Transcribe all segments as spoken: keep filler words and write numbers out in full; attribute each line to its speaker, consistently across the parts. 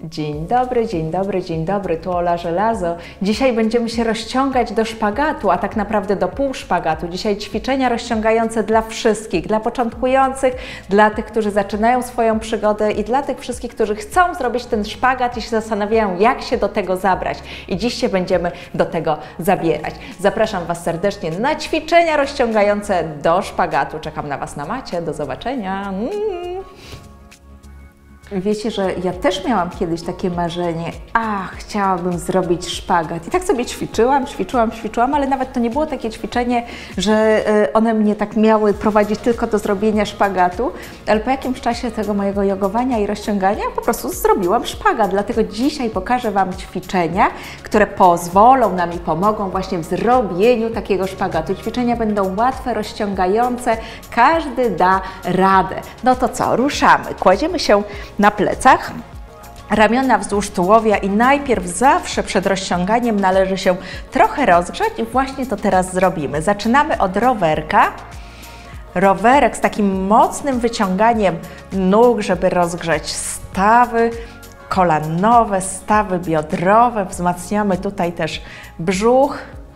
Speaker 1: Dzień dobry, dzień dobry, dzień dobry, tu Ola Żelazo. Dzisiaj będziemy się rozciągać do szpagatu, a tak naprawdę do pół szpagatu. Dzisiaj ćwiczenia rozciągające dla wszystkich, dla początkujących, dla tych, którzy zaczynają swoją przygodę i dla tych wszystkich, którzy chcą zrobić ten szpagat i się zastanawiają, jak się do tego zabrać. I dziś się będziemy do tego zabierać. Zapraszam Was serdecznie na ćwiczenia rozciągające do szpagatu. Czekam na Was na macie. Do zobaczenia. Mm. Wiecie, że ja też miałam kiedyś takie marzenie, ach, chciałabym zrobić szpagat. I tak sobie ćwiczyłam, ćwiczyłam, ćwiczyłam, ale nawet to nie było takie ćwiczenie, że one mnie tak miały prowadzić tylko do zrobienia szpagatu, ale po jakimś czasie tego mojego jogowania i rozciągania po prostu zrobiłam szpagat. Dlatego dzisiaj pokażę Wam ćwiczenia, które pozwolą nam i pomogą właśnie w zrobieniu takiego szpagatu. Ćwiczenia będą łatwe, rozciągające, każdy da radę. No to co, ruszamy. Kładziemy się na plecach, ramiona wzdłuż tułowia i najpierw zawsze przed rozciąganiem należy się trochę rozgrzać i właśnie to teraz zrobimy. Zaczynamy od rowerka. Rowerek z takim mocnym wyciąganiem nóg, żeby rozgrzać stawy kolanowe, stawy biodrowe. Wzmacniamy tutaj też brzuch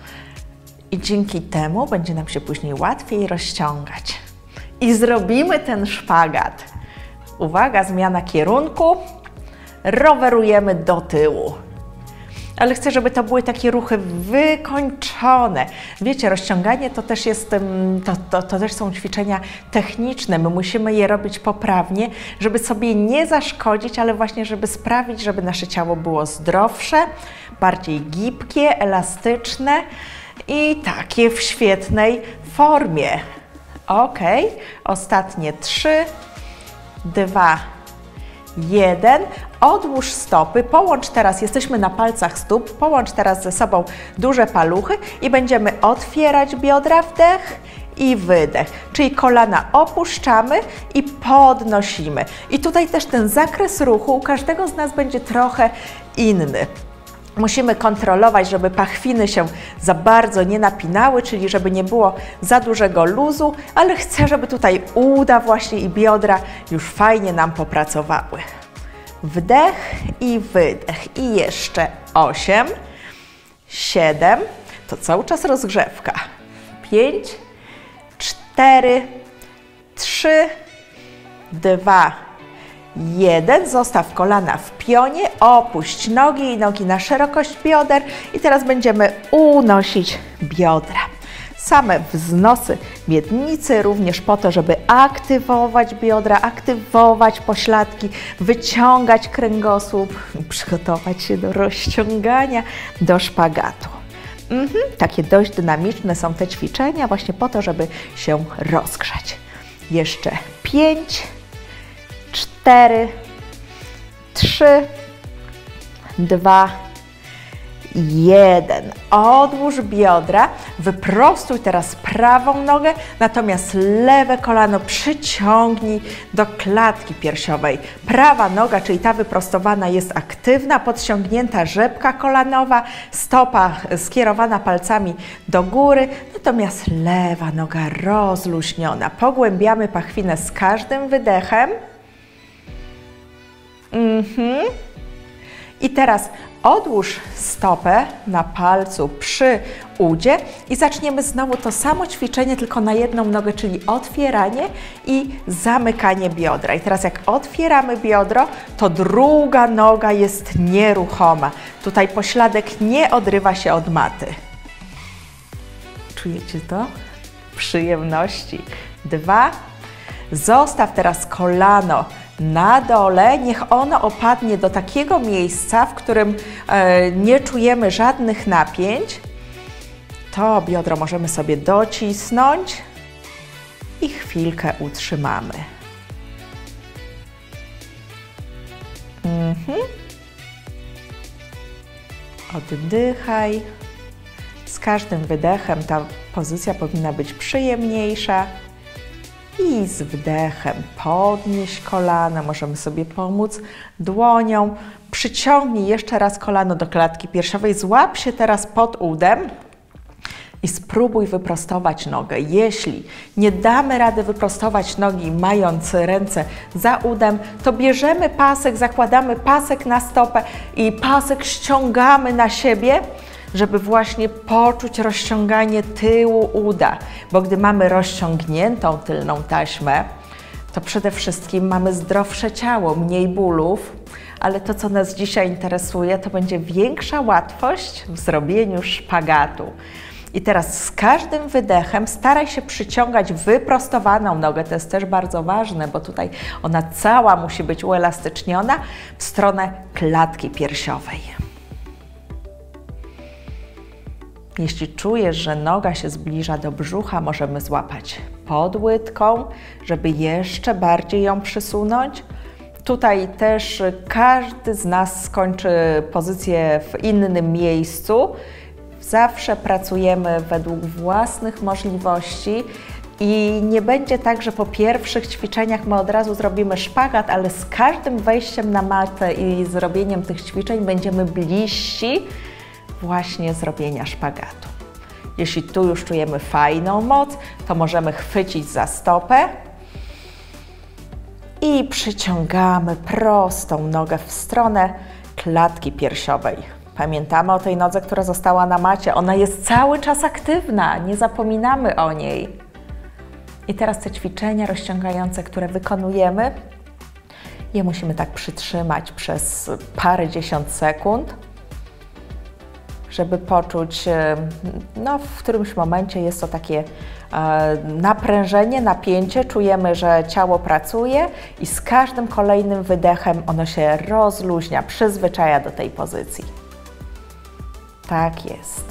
Speaker 1: i dzięki temu będzie nam się później łatwiej rozciągać. I zrobimy ten szpagat. Uwaga, zmiana kierunku, rowerujemy do tyłu. Ale chcę, żeby to były takie ruchy wykończone. Wiecie, rozciąganie to też jest, to, to, to też są ćwiczenia techniczne. My musimy je robić poprawnie, żeby sobie nie zaszkodzić, ale właśnie, żeby sprawić, żeby nasze ciało było zdrowsze, bardziej gibkie, elastyczne i takie w świetnej formie. Ok, ostatnie trzy, dwa, jeden. Odłóż stopy, połącz teraz, jesteśmy na palcach stóp, połącz teraz ze sobą duże paluchy i będziemy otwierać biodra, wdech i wydech. Czyli kolana opuszczamy i podnosimy. I tutaj też ten zakres ruchu u każdego z nas będzie trochę inny. Musimy kontrolować, żeby pachwiny się za bardzo nie napinały, czyli żeby nie było za dużego luzu, ale chcę, żeby tutaj uda właśnie i biodra już fajnie nam popracowały. Wdech i wydech. I jeszcze osiem, siedem, to cały czas rozgrzewka. pięć, cztery, trzy, dwa, jeden. Zostaw kolana w pionie, opuść nogi i nogi na szerokość bioder i teraz będziemy unosić biodra. Same wznosy miednicy również po to, żeby aktywować biodra, aktywować pośladki, wyciągać kręgosłup, przygotować się do rozciągania, do szpagatu. Mhm, takie dość dynamiczne są te ćwiczenia właśnie po to, żeby się rozgrzać. Jeszcze pięć, cztery, trzy, dwa, jeden. Odłóż biodra, wyprostuj teraz prawą nogę, natomiast lewe kolano przyciągnij do klatki piersiowej. Prawa noga, czyli ta wyprostowana, jest aktywna, podciągnięta rzepka kolanowa, stopa skierowana palcami do góry, natomiast lewa noga rozluźniona. Pogłębiamy pachwinę z każdym wydechem. Mhm. I teraz odłóż stopę na palcu przy udzie i zaczniemy znowu to samo ćwiczenie, tylko na jedną nogę, czyli otwieranie i zamykanie biodra. I teraz jak otwieramy biodro, to druga noga jest nieruchoma. Tutaj pośladek nie odrywa się od maty. Czujecie to? Przyjemności. Dwa. Zostaw teraz kolano na dole, niech ono opadnie do takiego miejsca, w którym e, nie czujemy żadnych napięć. To biodro możemy sobie docisnąć i chwilkę utrzymamy. Mhm. Oddychaj. Z każdym wydechem ta pozycja powinna być przyjemniejsza. I z wdechem podnieś kolana, możemy sobie pomóc dłonią. Przyciągnij jeszcze raz kolano do klatki piersiowej, złap się teraz pod udem i spróbuj wyprostować nogę. Jeśli nie damy rady wyprostować nogi, mając ręce za udem, to bierzemy pasek, zakładamy pasek na stopę i pasek ściągamy na siebie, żeby właśnie poczuć rozciąganie tyłu uda, bo gdy mamy rozciągniętą tylną taśmę, to przede wszystkim mamy zdrowsze ciało, mniej bólów, ale to, co nas dzisiaj interesuje, to będzie większa łatwość w zrobieniu szpagatu. I teraz z każdym wydechem staraj się przyciągać wyprostowaną nogę, to jest też bardzo ważne, bo tutaj ona cała musi być uelastyczniona w stronę klatki piersiowej. Jeśli czujesz, że noga się zbliża do brzucha, możemy złapać pod łydką, żeby jeszcze bardziej ją przysunąć. Tutaj też każdy z nas skończy pozycję w innym miejscu. Zawsze pracujemy według własnych możliwości i nie będzie tak, że po pierwszych ćwiczeniach my od razu zrobimy szpagat, ale z każdym wejściem na matę i zrobieniem tych ćwiczeń będziemy bliżsi właśnie zrobienia szpagatu. Jeśli tu już czujemy fajną moc, to możemy chwycić za stopę i przyciągamy prostą nogę w stronę klatki piersiowej. Pamiętamy o tej nodze, która została na macie. Ona jest cały czas aktywna, nie zapominamy o niej. I teraz te ćwiczenia rozciągające, które wykonujemy, je musimy tak przytrzymać przez parędziesiąt sekund, żeby poczuć, no w którymś momencie jest to takie e, naprężenie, napięcie, czujemy, że ciało pracuje i z każdym kolejnym wydechem ono się rozluźnia, przyzwyczaja do tej pozycji. Tak jest.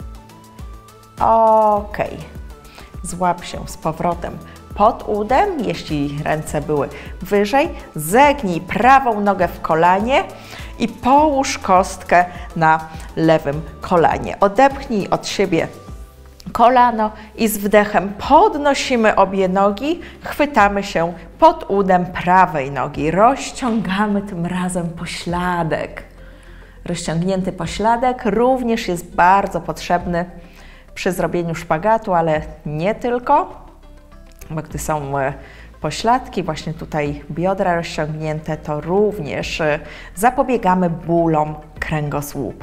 Speaker 1: Ok. Złap się z powrotem pod udem, jeśli ręce były wyżej, zegnij prawą nogę w kolanie i połóż kostkę na lewym kolanie. Odepchnij od siebie kolano i z wdechem podnosimy obie nogi, chwytamy się pod udem prawej nogi, rozciągamy tym razem pośladek. Rozciągnięty pośladek również jest bardzo potrzebny przy zrobieniu szpagatu, ale nie tylko, bo gdy są pośladki, właśnie tutaj biodra rozciągnięte, to również zapobiegamy bólom kręgosłupa.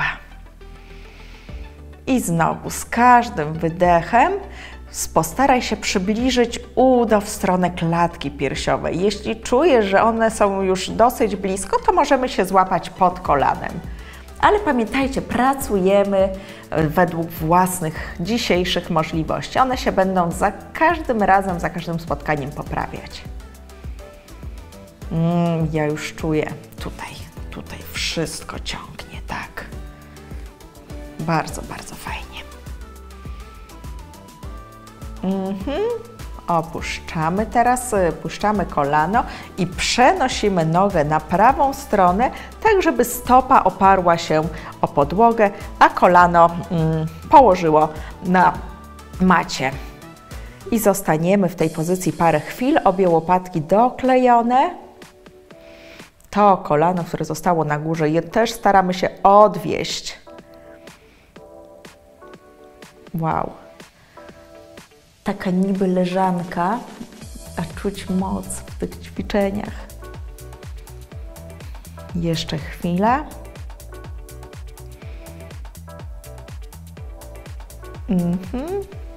Speaker 1: I znowu z każdym wydechem postaraj się przybliżyć udo w stronę klatki piersiowej. Jeśli czujesz, że one są już dosyć blisko, to możemy się złapać pod kolanem. Ale pamiętajcie, pracujemy według własnych dzisiejszych możliwości. One się będą za każdym razem, za każdym spotkaniem poprawiać. Mm, ja już czuję tutaj, tutaj wszystko ciągnie, tak. Bardzo, bardzo fajnie. Mhm. Opuszczamy teraz, puszczamy kolano i przenosimy nogę na prawą stronę, tak żeby stopa oparła się o podłogę, a kolano mm, położyło na macie. I zostaniemy w tej pozycji parę chwil, obie łopatki doklejone. To kolano, które zostało na górze, je też staramy się odwieść. Wow. Taka niby leżanka, a czuć moc w tych ćwiczeniach. Jeszcze chwila. Mhm.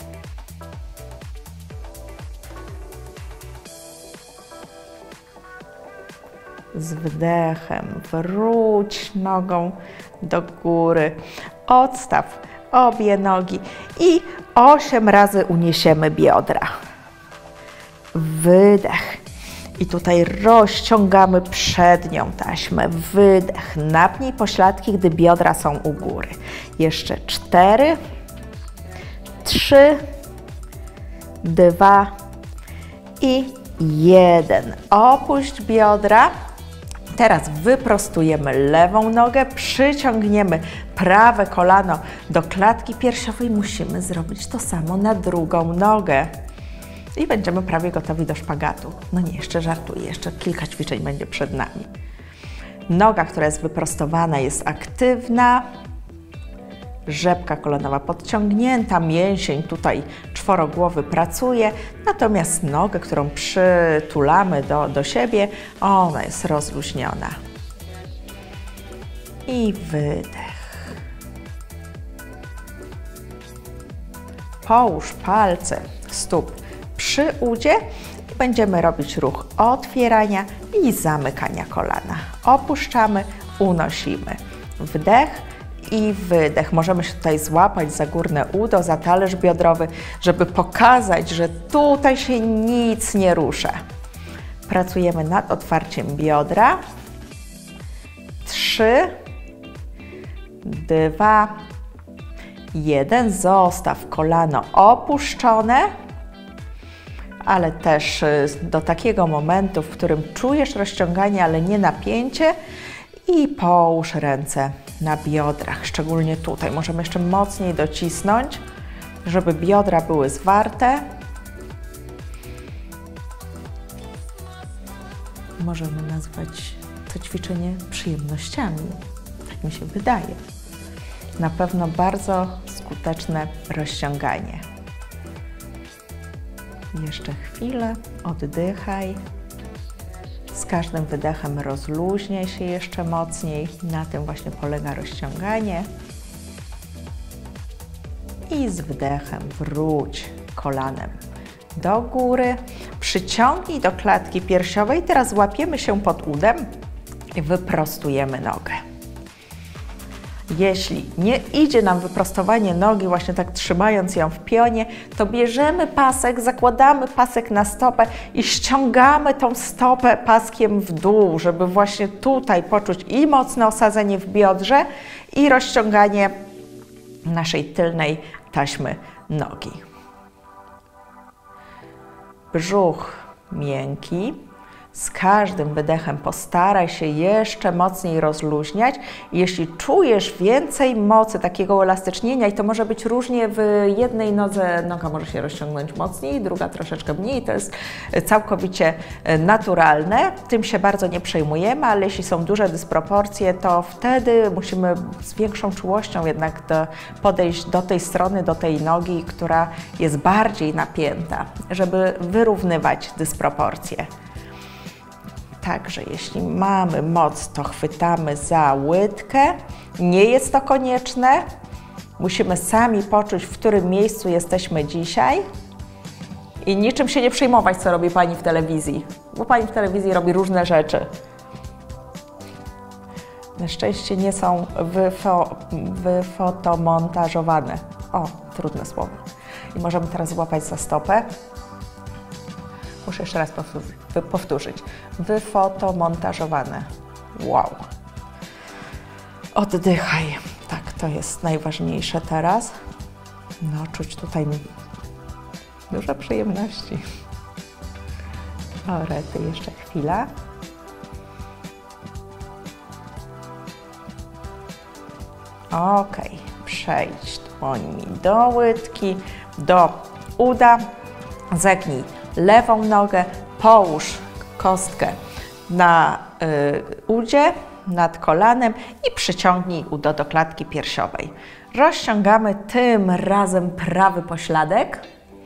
Speaker 1: Z wydechem wróć nogą do góry. Odstaw obie nogi i osiem razy uniesiemy biodra. Wydech. I tutaj rozciągamy przednią taśmę. Wydech. Napnij pośladki, gdy biodra są u góry. Jeszcze cztery, trzy, dwa i jeden. Opuść biodra. Teraz wyprostujemy lewą nogę, przyciągniemy prawe kolano do klatki piersiowej. Musimy zrobić to samo na drugą nogę. I będziemy prawie gotowi do szpagatu. No nie, jeszcze żartuję, jeszcze kilka ćwiczeń będzie przed nami. Noga, która jest wyprostowana, jest aktywna. rzepka kolanowa podciągnięta, mięsień tutaj czworogłowy pracuje, natomiast nogę, którą przytulamy do, do siebie, ona jest rozluźniona. I wydech. Połóż palce stóp przy udzie i będziemy robić ruch otwierania i zamykania kolana. Opuszczamy, unosimy. Wdech i wydech. Możemy się tutaj złapać za górne udo, za talerz biodrowy, żeby pokazać, że tutaj się nic nie rusza. Pracujemy nad otwarciem biodra. Trzy, dwa, jeden. Zostaw kolano opuszczone, ale też do takiego momentu, w którym czujesz rozciąganie, ale nie napięcie, i połóż ręce na biodrach, szczególnie tutaj. Możemy jeszcze mocniej docisnąć, żeby biodra były zwarte. Możemy nazwać to ćwiczenie przyjemnościami, tak mi się wydaje. Na pewno bardzo skuteczne rozciąganie. Jeszcze chwilę, oddychaj. Z każdym wydechem rozluźniaj się jeszcze mocniej. Na tym właśnie polega rozciąganie. I z wdechem wróć kolanem do góry. Przyciągnij do klatki piersiowej. Teraz łapiemy się pod udem i wyprostujemy nogę. Jeśli nie idzie nam wyprostowanie nogi, właśnie tak trzymając ją w pionie, to bierzemy pasek, zakładamy pasek na stopę i ściągamy tą stopę paskiem w dół, żeby właśnie tutaj poczuć i mocne osadzenie w biodrze, i rozciąganie naszej tylnej taśmy nogi. Brzuch miękki. Z każdym wydechem postaraj się jeszcze mocniej rozluźniać. Jeśli czujesz więcej mocy, takiego uelastycznienia, i to może być różnie, w jednej nodze noga może się rozciągnąć mocniej, druga troszeczkę mniej, to jest całkowicie naturalne, tym się bardzo nie przejmujemy, ale jeśli są duże dysproporcje, to wtedy musimy z większą czułością jednak do, podejść do tej strony, do tej nogi, która jest bardziej napięta, żeby wyrównywać dysproporcje. Także jeśli mamy moc, to chwytamy za łydkę. Nie jest to konieczne. Musimy sami poczuć, w którym miejscu jesteśmy dzisiaj. I niczym się nie przejmować, co robi Pani w telewizji, bo Pani w telewizji robi różne rzeczy. Na szczęście nie są wyfo wyfotomontażowane. O, trudne słowo. I możemy teraz złapać za stopę. Muszę jeszcze raz powtórzyć. Wyfotomontażowane. Wow. Oddychaj. Tak, to jest najważniejsze teraz. No, czuć tutaj dużo przyjemności. O, rety, jeszcze chwila. Ok, przejdź dłońmi do łydki, do uda. Zegnij lewą nogę, połóż kostkę na y, udzie, nad kolanem i przyciągnij udo do klatki piersiowej. Rozciągamy tym razem prawy pośladek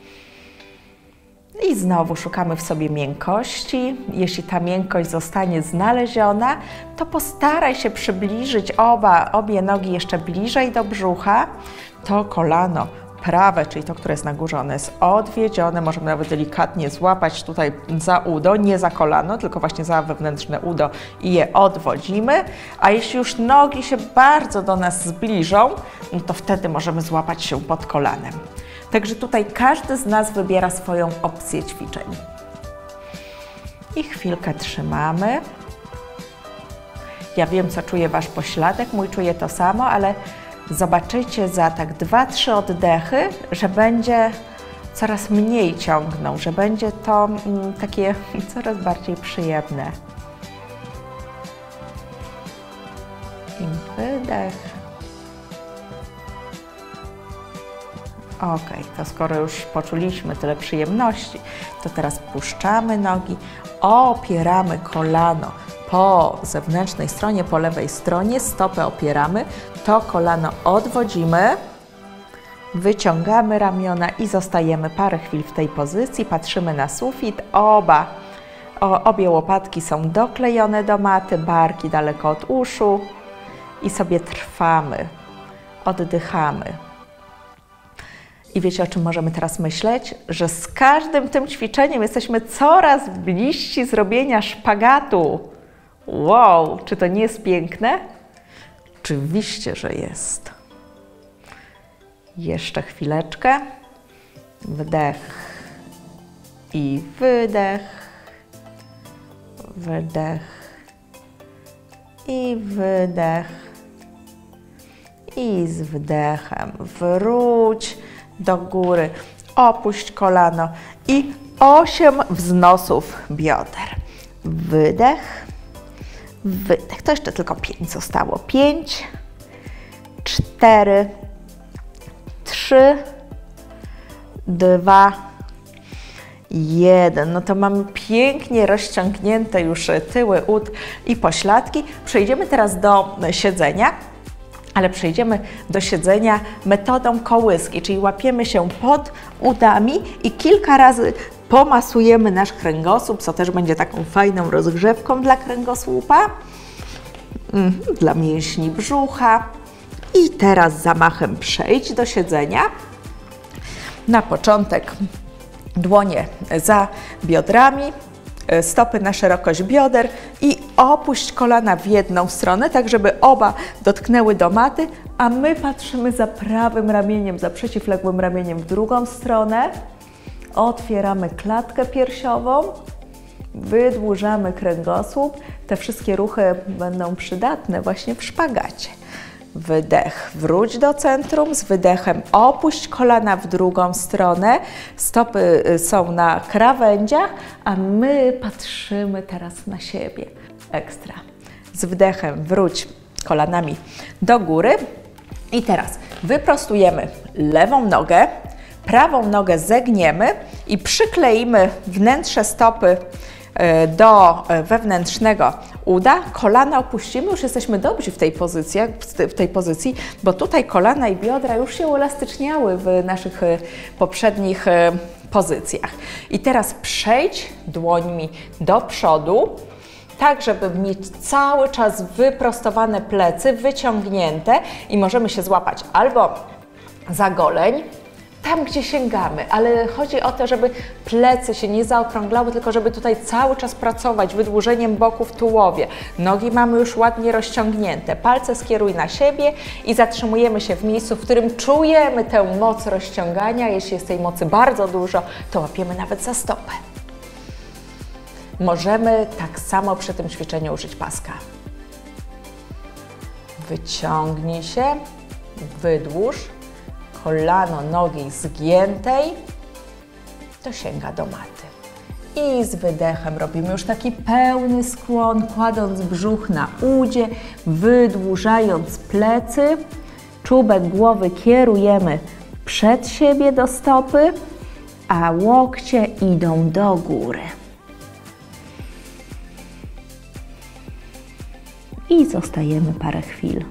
Speaker 1: i znowu szukamy w sobie miękkości. Jeśli ta miękkość zostanie znaleziona, to postaraj się przybliżyć oba, obie nogi jeszcze bliżej do brzucha. To kolano prawe, czyli to, które jest na górze, ono jest odwiedzione. Możemy nawet delikatnie złapać tutaj za udo, nie za kolano, tylko właśnie za wewnętrzne udo i je odwodzimy. A jeśli już nogi się bardzo do nas zbliżą, no to wtedy możemy złapać się pod kolanem. Także tutaj każdy z nas wybiera swoją opcję ćwiczeń. I chwilkę trzymamy. Ja wiem, co czuje Wasz pośladek, mój czuje to samo, ale zobaczycie za tak dwa trzy oddechy, że będzie coraz mniej ciągnął, że będzie to mm, takie coraz bardziej przyjemne. I wydech. Ok, to skoro już poczuliśmy tyle przyjemności, to teraz puszczamy nogi, opieramy kolano po zewnętrznej stronie, po lewej stronie, stopę opieramy, to kolano odwodzimy, wyciągamy ramiona i zostajemy parę chwil w tej pozycji, patrzymy na sufit, oba, o, obie łopatki są doklejone do maty, barki daleko od uszu i sobie trwamy, oddychamy. I wiecie, o czym możemy teraz myśleć? Że z każdym tym ćwiczeniem jesteśmy coraz bliżsi zrobienia szpagatu. Wow, czy to nie jest piękne? Oczywiście, że jest. Jeszcze chwileczkę. Wdech i wydech. Wydech i wydech. I z wdechem wróć do góry, opuść kolano i osiem wznosów bioder. Wydech, wydech. To jeszcze tylko pięć zostało. Pięć, cztery, trzy, dwa, jeden. No to mamy pięknie rozciągnięte już tyły, ud i pośladki. Przejdziemy teraz do siedzenia. Ale przejdziemy do siedzenia metodą kołyski, czyli łapiemy się pod udami i kilka razy pomasujemy nasz kręgosłup, co też będzie taką fajną rozgrzewką dla kręgosłupa, dla mięśni brzucha. I teraz zamachem przejdź do siedzenia. Na początek dłonie za biodrami, stopy na szerokość bioder i opuść kolana w jedną stronę, tak żeby oba dotknęły do maty, a my patrzymy za prawym ramieniem, za przeciwległym ramieniem w drugą stronę. Otwieramy klatkę piersiową, wydłużamy kręgosłup. Te wszystkie ruchy będą przydatne właśnie w szpagacie. Wydech, wróć do centrum, z wydechem opuść kolana w drugą stronę, stopy są na krawędziach, a my patrzymy teraz na siebie. Ekstra. Z wdechem wróć kolanami do góry i teraz wyprostujemy lewą nogę, prawą nogę zegniemy i przykleimy wnętrze stopy do wewnętrznego uda, kolana opuścimy, już jesteśmy dobrzy w tej pozycji, w tej pozycji, bo tutaj kolana i biodra już się uelastyczniały w naszych poprzednich pozycjach. I teraz przejdź dłońmi do przodu, tak żeby mieć cały czas wyprostowane plecy, wyciągnięte i możemy się złapać albo za goleń, tam, gdzie sięgamy, ale chodzi o to, żeby plecy się nie zaokrąglały, tylko żeby tutaj cały czas pracować wydłużeniem boku w tułowie. Nogi mamy już ładnie rozciągnięte. Palce skieruj na siebie i zatrzymujemy się w miejscu, w którym czujemy tę moc rozciągania. Jeśli jest tej mocy bardzo dużo, to łapiemy nawet za stopę. Możemy tak samo przy tym ćwiczeniu użyć paska. Wyciągnij się, wydłuż. Kolano nogi zgiętej, to sięga do maty. I z wydechem robimy już taki pełny skłon, kładąc brzuch na udzie, wydłużając plecy. Czubek głowy kierujemy przed siebie do stopy, a łokcie idą do góry. I zostajemy parę chwil.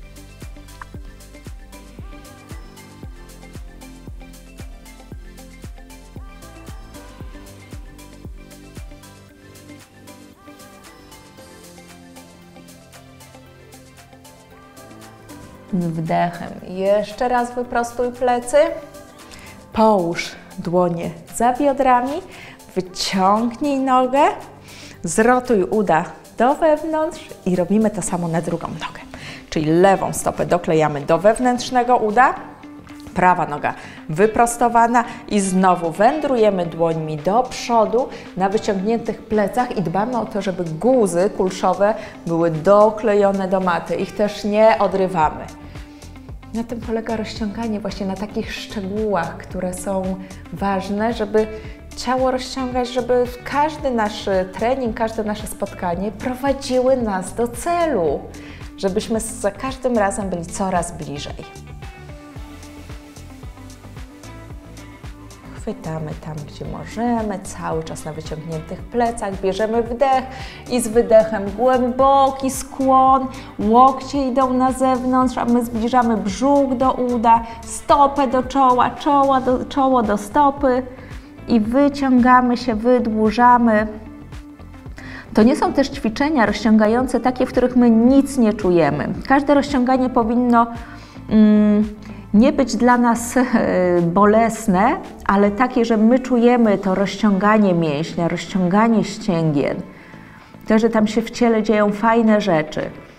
Speaker 1: Wdechem jeszcze raz wyprostuj plecy, połóż dłonie za biodrami, wyciągnij nogę, zrotuj uda do wewnątrz i robimy to samo na drugą nogę. Czyli lewą stopę doklejamy do wewnętrznego uda, prawa noga wyprostowana i znowu wędrujemy dłońmi do przodu na wyciągniętych plecach i dbamy o to, żeby guzy kulszowe były doklejone do maty. Ich też nie odrywamy. Na tym polega rozciąganie, właśnie na takich szczegółach, które są ważne, żeby ciało rozciągać, żeby każdy nasz trening, każde nasze spotkanie prowadziły nas do celu, żebyśmy za każdym razem byli coraz bliżej. Chwytamy tam, gdzie możemy, cały czas na wyciągniętych plecach, bierzemy wdech i z wydechem głęboki skłon, łokcie idą na zewnątrz, a my zbliżamy brzuch do uda, stopę do czoła, czoło do, czoło do stopy i wyciągamy się, wydłużamy. To nie są też ćwiczenia rozciągające takie, w których my nic nie czujemy. Każde rozciąganie powinno mm, nie być dla nas e, bolesne, ale takie, że my czujemy to rozciąganie mięśnia, rozciąganie ścięgien. To, że tam się w ciele dzieją fajne rzeczy.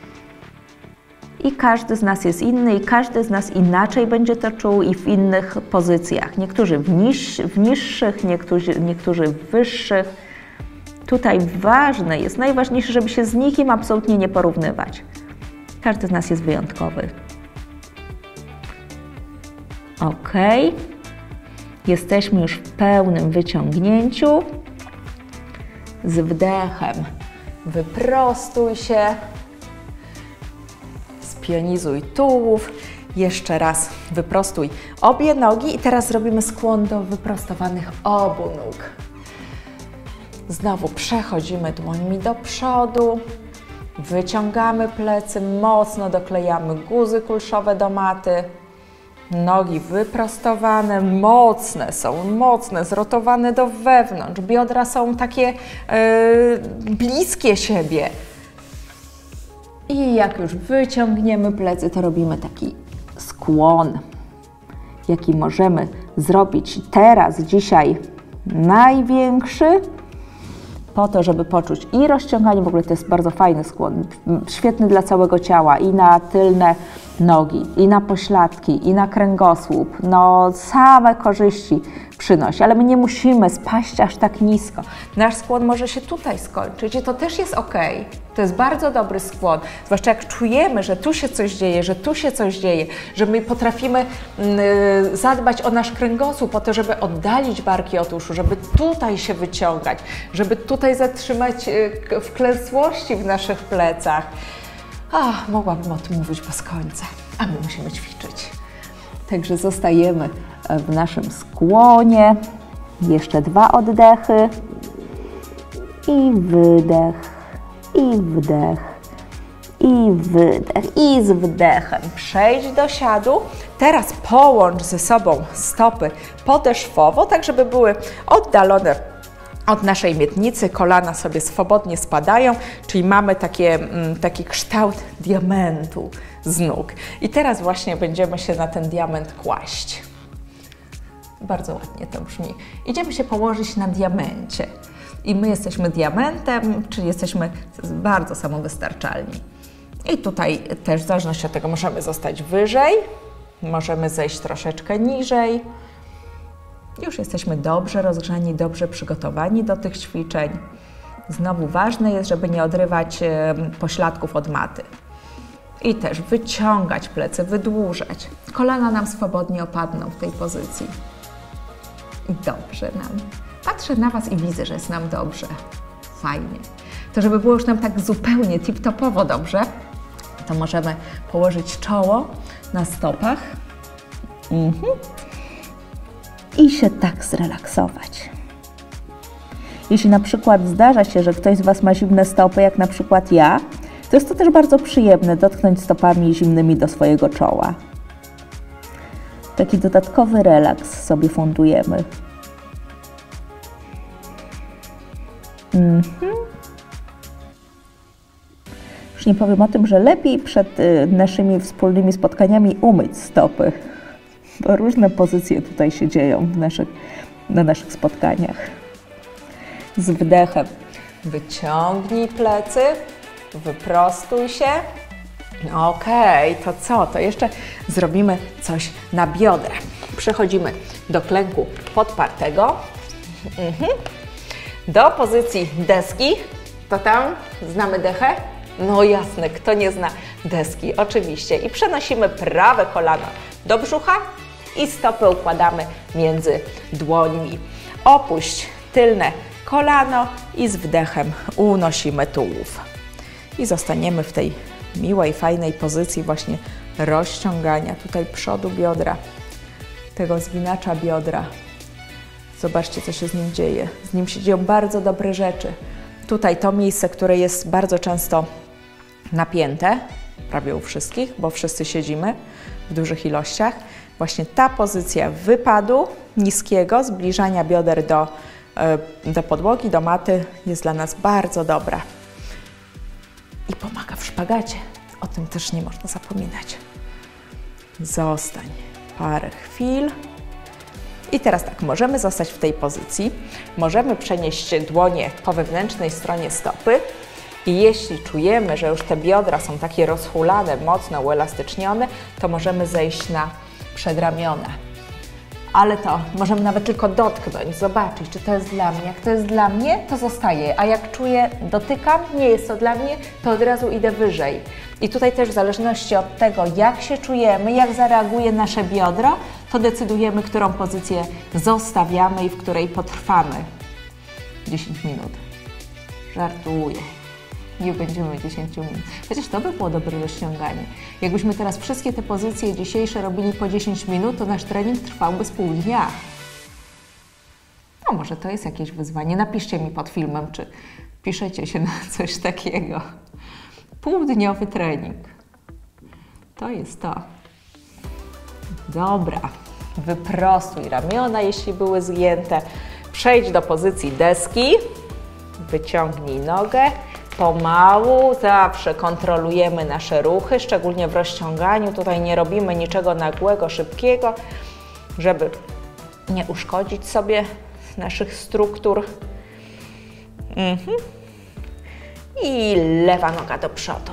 Speaker 1: I każdy z nas jest inny i każdy z nas inaczej będzie to czuł i w innych pozycjach. Niektórzy w, niż, w niższych, niektórzy, niektórzy w wyższych. Tutaj ważne jest, najważniejsze, żeby się z nikim absolutnie nie porównywać. Każdy z nas jest wyjątkowy. Ok. Jesteśmy już w pełnym wyciągnięciu. Z wdechem wyprostuj się. Spionizuj tułów. Jeszcze raz wyprostuj obie nogi i teraz zrobimy skłon do wyprostowanych obu nóg. Znowu przechodzimy dłońmi do przodu, wyciągamy plecy, mocno doklejamy guzy kulszowe do maty, nogi wyprostowane, mocne są, mocne, zrotowane do wewnątrz, biodra są takie yy, bliskie siebie. I jak już wyciągniemy plecy, to robimy taki skłon, jaki możemy zrobić teraz, dzisiaj największy, po to, żeby poczuć i rozciąganie, w ogóle to jest bardzo fajny skłon, świetny dla całego ciała, i na tylne nogi, i na pośladki, i na kręgosłup. No, same korzyści przynosi, ale my nie musimy spaść aż tak nisko. Nasz skłon może się tutaj skończyć i to też jest ok. To jest bardzo dobry skłon, zwłaszcza jak czujemy, że tu się coś dzieje, że tu się coś dzieje, że my potrafimy yy, zadbać o nasz kręgosłup, po to, żeby oddalić barki od uszu, żeby tutaj się wyciągać, żeby tutaj zatrzymać yy, wklęsłości w naszych plecach. Ach, mogłabym o tym mówić bez końca, a my musimy ćwiczyć. Także zostajemy w naszym skłonie. Jeszcze dwa oddechy. I wydech, i wdech, i wydech. I z wdechem przejdź do siadu. Teraz połącz ze sobą stopy podeszwowo, tak żeby były oddalone od naszej miednicy, kolana sobie swobodnie spadają, czyli mamy takie, taki kształt diamentu z nóg. I teraz właśnie będziemy się na ten diament kłaść. Bardzo ładnie to brzmi. Idziemy się położyć na diamencie. I my jesteśmy diamentem, czyli jesteśmy bardzo samowystarczalni. I tutaj też w zależności od tego możemy zostać wyżej, możemy zejść troszeczkę niżej. Już jesteśmy dobrze rozgrzani, dobrze przygotowani do tych ćwiczeń. Znowu ważne jest, żeby nie odrywać pośladków od maty. I też wyciągać plecy, wydłużać. Kolana nam swobodnie opadną w tej pozycji. I dobrze nam. Patrzę na Was i widzę, że jest nam dobrze. Fajnie. To żeby było już nam tak zupełnie tip-topowo dobrze, to możemy położyć czoło na stopach. Mhm. I się tak zrelaksować. Jeśli na przykład zdarza się, że ktoś z Was ma zimne stopy, jak na przykład ja, to jest to też bardzo przyjemne dotknąć stopami zimnymi do swojego czoła. Taki dodatkowy relaks sobie fundujemy. Mhm. Już nie powiem o tym, że lepiej przed y, naszymi wspólnymi spotkaniami umyć stopy, bo różne pozycje tutaj się dzieją w naszych, na naszych spotkaniach. Z wdechem wyciągnij plecy, wyprostuj się. Okej, okay, to co? To jeszcze zrobimy coś na biodra. Przechodzimy do klęku podpartego. Mhm. Do pozycji deski. To tam znamy dechę? No jasne, kto nie zna deski? Oczywiście. I przenosimy prawe kolano do brzucha i stopy układamy między dłońmi. Opuść tylne kolano i z wdechem unosimy tułów. I zostaniemy w tej miłej, fajnej pozycji właśnie rozciągania tutaj przodu biodra, tego zginacza biodra. Zobaczcie, co się z nim dzieje. Z nim się dzieją bardzo dobre rzeczy. Tutaj to miejsce, które jest bardzo często napięte, prawie u wszystkich, bo wszyscy siedzimy w dużych ilościach. Właśnie ta pozycja wypadu niskiego, zbliżania bioder do, do podłogi, do maty jest dla nas bardzo dobra. I pomaga w szpagacie. O tym też nie można zapominać. Zostań parę chwil. I teraz tak, możemy zostać w tej pozycji. Możemy przenieść dłonie po wewnętrznej stronie stopy. I jeśli czujemy, że już te biodra są takie rozhulane, mocno uelastycznione, to możemy zejść na przedramiona. Ale to możemy nawet tylko dotknąć, zobaczyć, czy to jest dla mnie. Jak to jest dla mnie, to zostaje, a jak czuję, dotykam, nie jest to dla mnie, to od razu idę wyżej. I tutaj też w zależności od tego, jak się czujemy, jak zareaguje nasze biodro, to decydujemy, którą pozycję zostawiamy i w której potrwamy. dziesięć minut. Żartuję. Nie będziemy dziesięć minut. Chociaż to by było dobre rozciąganie. Jakbyśmy teraz wszystkie te pozycje dzisiejsze robili po dziesięć minut, to nasz trening trwałby z pół dnia. No może to jest jakieś wyzwanie. Napiszcie mi pod filmem, czy piszecie się na coś takiego. Półdniowy trening. To jest to. Dobra. Wyprostuj ramiona, jeśli były zgięte. Przejdź do pozycji deski. Wyciągnij nogę. Pomału, zawsze kontrolujemy nasze ruchy, szczególnie w rozciąganiu. Tutaj nie robimy niczego nagłego, szybkiego, żeby nie uszkodzić sobie naszych struktur. Mhm. I lewa noga do przodu.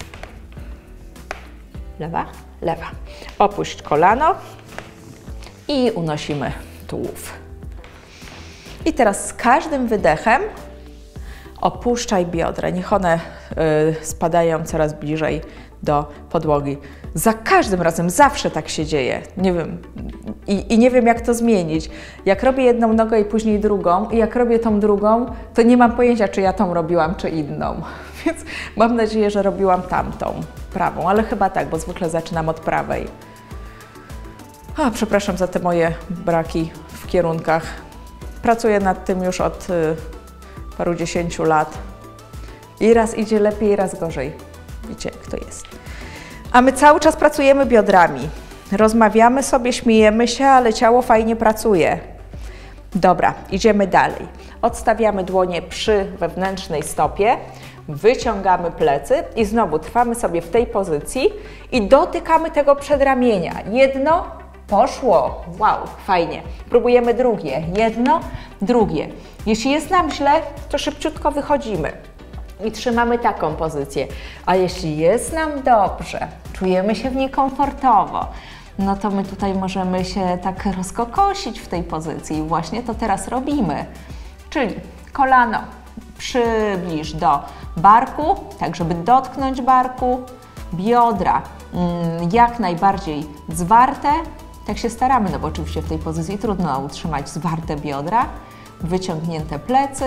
Speaker 1: Lewa, lewa. Opuść kolano i unosimy tułów. I teraz z każdym wydechem opuszczaj biodra, niech one y, spadają coraz bliżej do podłogi. Za każdym razem, zawsze tak się dzieje. Nie wiem, i, i nie wiem, jak to zmienić. Jak robię jedną nogę i później drugą, i jak robię tą drugą, to nie mam pojęcia, czy ja tą robiłam, czy inną. Więc mam nadzieję, że robiłam tamtą, prawą, ale chyba tak, bo zwykle zaczynam od prawej. A, przepraszam za te moje braki w kierunkach. Pracuję nad tym już od y, paru dziesięciu lat. I raz idzie lepiej, raz gorzej. Wiecie, jak to jest. A my cały czas pracujemy biodrami. Rozmawiamy sobie, śmiejemy się, ale ciało fajnie pracuje. Dobra, idziemy dalej. Odstawiamy dłonie przy wewnętrznej stopie, wyciągamy plecy i znowu trwamy sobie w tej pozycji i dotykamy tego przedramienia. Jedno, poszło. Wow, fajnie. Próbujemy drugie. Jedno, drugie. Jeśli jest nam źle, to szybciutko wychodzimy i trzymamy taką pozycję. A jeśli jest nam dobrze, czujemy się w niej komfortowo, no to my tutaj możemy się tak rozkokosić w tej pozycji. I właśnie to teraz robimy. Czyli kolano przybliż do barku, tak żeby dotknąć barku, biodra mm, jak najbardziej zwarte. Tak się staramy, no bo oczywiście w tej pozycji trudno utrzymać zwarte biodra, wyciągnięte plecy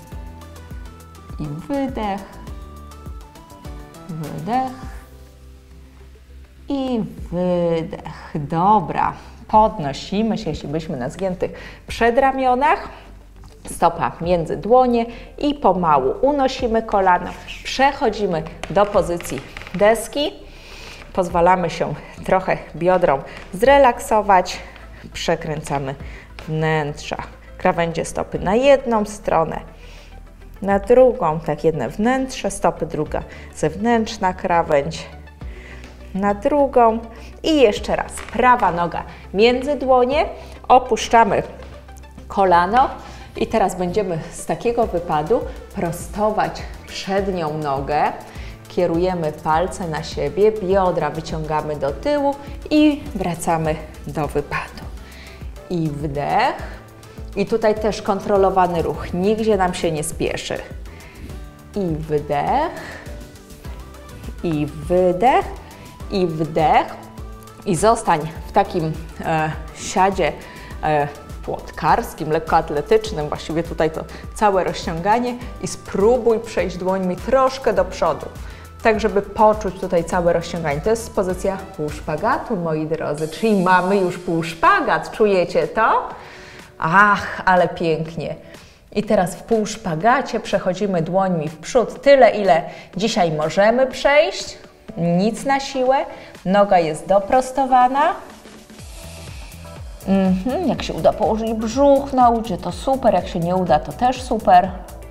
Speaker 1: i wydech, wydech i wydech. Dobra, podnosimy się, jeśli byśmy na zgiętych przedramionach, stopa między dłonie i pomału unosimy kolano, przechodzimy do pozycji deski, pozwalamy się trochę biodrom zrelaksować, przekręcamy wnętrza krawędzie stopy na jedną stronę, na drugą, tak jedne wnętrze stopy, druga zewnętrzna krawędź, na drugą i jeszcze raz prawa noga między dłonie, opuszczamy kolano i teraz będziemy z takiego wypadu prostować przednią nogę, kierujemy palce na siebie, biodra wyciągamy do tyłu i wracamy do wypadu. I wdech. I tutaj też kontrolowany ruch, nigdzie nam się nie spieszy. I wdech, i wydech, i wdech. I zostań w takim e, siadzie e, płotkarskim, lekkoatletycznym, właściwie tutaj to całe rozciąganie i spróbuj przejść dłońmi troszkę do przodu, tak żeby poczuć tutaj całe rozciąganie. To jest pozycja półszpagatu, moi drodzy, czyli mamy już półszpagat, czujecie to? Ach, ale pięknie. I teraz w półszpagacie przechodzimy dłońmi w przód, tyle ile dzisiaj możemy przejść, nic na siłę, noga jest doprostowana. Mhm, jak się uda położyć brzuch na udzie, to super, jak się nie uda, to też super.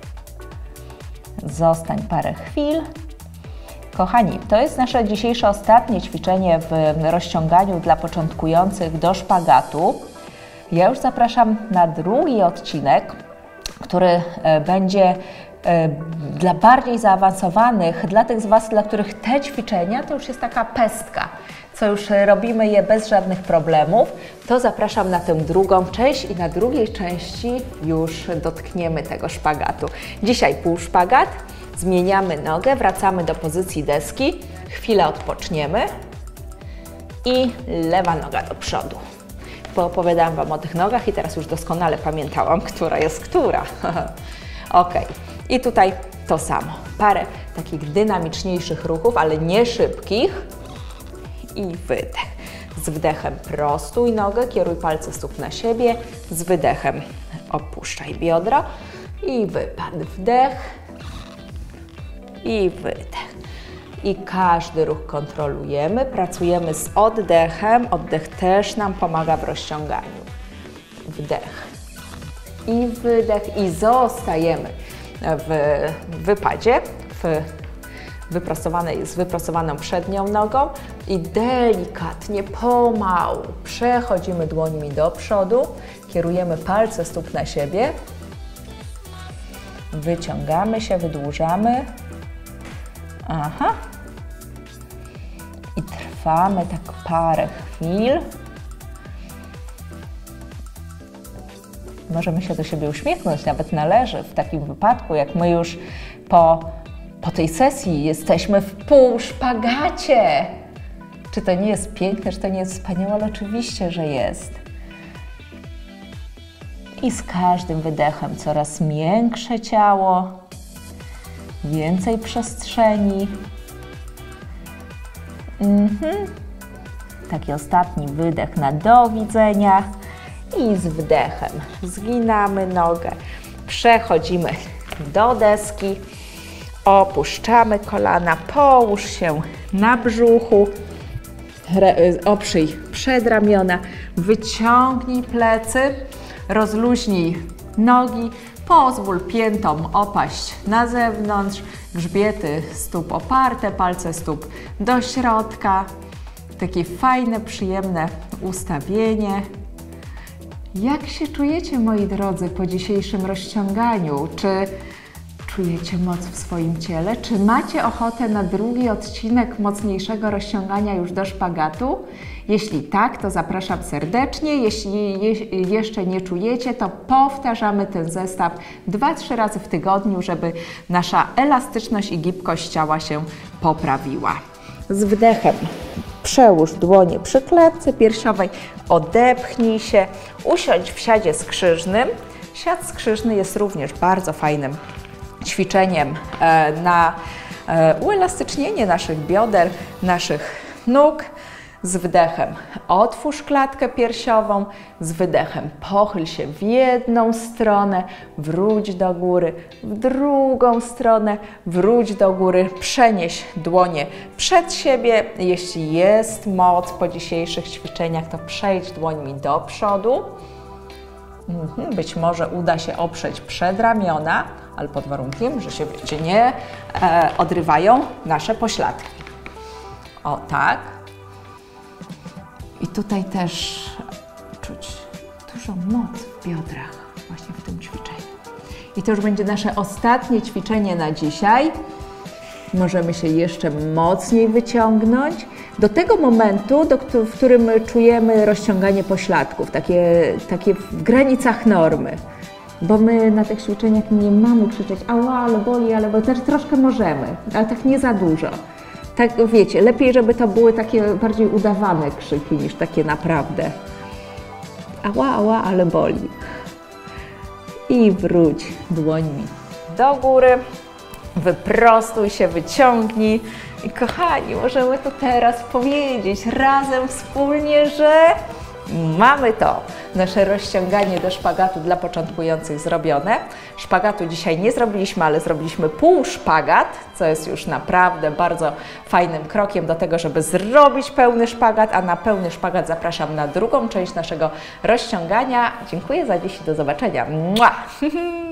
Speaker 1: Zostań parę chwil. Kochani, to jest nasze dzisiejsze ostatnie ćwiczenie w rozciąganiu dla początkujących do szpagatu. Ja już zapraszam na drugi odcinek, który będzie dla bardziej zaawansowanych, dla tych z Was, dla których te ćwiczenia to już jest taka pestka, co już robimy je bez żadnych problemów, to zapraszam na tę drugą część i na drugiej części już dotkniemy tego szpagatu. Dzisiaj półszpagat, zmieniamy nogę, wracamy do pozycji deski, chwilę odpoczniemy i lewa noga do przodu. Poopowiadałam Wam o tych nogach i teraz już doskonale pamiętałam, która jest która. Ok, i tutaj to samo. Parę takich dynamiczniejszych ruchów, ale nie szybkich. I wydech. Z wdechem prostuj nogę, kieruj palce stóp na siebie. Z wydechem opuszczaj biodra. I wypad. Wdech. I wydech. I każdy ruch kontrolujemy. Pracujemy z oddechem. Oddech też nam pomaga w rozciąganiu. Wdech. I wydech. I zostajemy w wypadzie. W wyprostowanej, z wyprostowaną przednią nogą i delikatnie, pomału przechodzimy dłońmi do przodu, kierujemy palce stóp na siebie, wyciągamy się, wydłużamy. Aha. I trwamy tak parę chwil. Możemy się do siebie uśmiechnąć, nawet należy w takim wypadku, jak my już po Po tej sesji jesteśmy w półszpagacie. Czy to nie jest piękne, czy to nie jest wspaniałe? Ale oczywiście, że jest. I z każdym wydechem coraz miększe ciało, więcej przestrzeni. Mhm. Taki ostatni wydech na do widzenia. I z wdechem zginamy nogę, przechodzimy do deski. Opuszczamy kolana, połóż się na brzuchu, oprzyj przedramiona, wyciągnij plecy, rozluźnij nogi, pozwól piętom opaść na zewnątrz, grzbiety stóp oparte, palce stóp do środka. Takie fajne, przyjemne ustawienie. Jak się czujecie, moi drodzy, po dzisiejszym rozciąganiu? Czy czujecie moc w swoim ciele? Czy macie ochotę na drugi odcinek mocniejszego rozciągania już do szpagatu? Jeśli tak, to zapraszam serdecznie. Jeśli je, jeszcze nie czujecie, to powtarzamy ten zestaw dwa trzy razy w tygodniu, żeby nasza elastyczność i gibkość ciała się poprawiła. Z wdechem przełóż dłonie przy klatce piersiowej, odepchnij się, usiądź w siadzie skrzyżnym. Siad skrzyżny jest również bardzo fajnym ćwiczeniem na uelastycznienie naszych bioder, naszych nóg. Z wdechem otwórz klatkę piersiową, z wydechem pochyl się w jedną stronę, wróć do góry, w drugą stronę, wróć do góry, przenieś dłonie przed siebie. Jeśli jest moc po dzisiejszych ćwiczeniach, to przejdź dłońmi do przodu. Być może uda się oprzeć przedramiona, ale pod warunkiem, że się, wiecie, nie e, odrywają nasze pośladki. O tak. I tutaj też czuć dużą moc w biodrach właśnie w tym ćwiczeniu. I to już będzie nasze ostatnie ćwiczenie na dzisiaj. Możemy się jeszcze mocniej wyciągnąć do tego momentu, do, w którym czujemy rozciąganie pośladków, takie, takie w granicach normy. Bo my na tych ćwiczeniach nie mamy krzyczeć ała, ale boli, ale bo też troszkę możemy, ale tak nie za dużo. Tak, wiecie, lepiej, żeby to były takie bardziej udawane krzyki niż takie naprawdę. Ała, ała, ale boli. I wróć dłońmi do góry. Wyprostuj się, wyciągnij. I kochani, możemy to teraz powiedzieć razem, wspólnie, że Mamy to, nasze rozciąganie do szpagatu dla początkujących zrobione. Szpagatu dzisiaj nie zrobiliśmy, ale zrobiliśmy pół szpagat, co jest już naprawdę bardzo fajnym krokiem do tego, żeby zrobić pełny szpagat, a na pełny szpagat zapraszam na drugą część naszego rozciągania. Dziękuję za dziś i do zobaczenia. Mua!